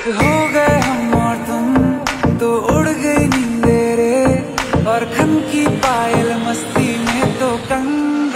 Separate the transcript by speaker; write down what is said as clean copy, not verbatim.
Speaker 1: हो गए हम और तुम, तो उड़ गई नींदे रे, और खन की पायल मस्ती में तो कंग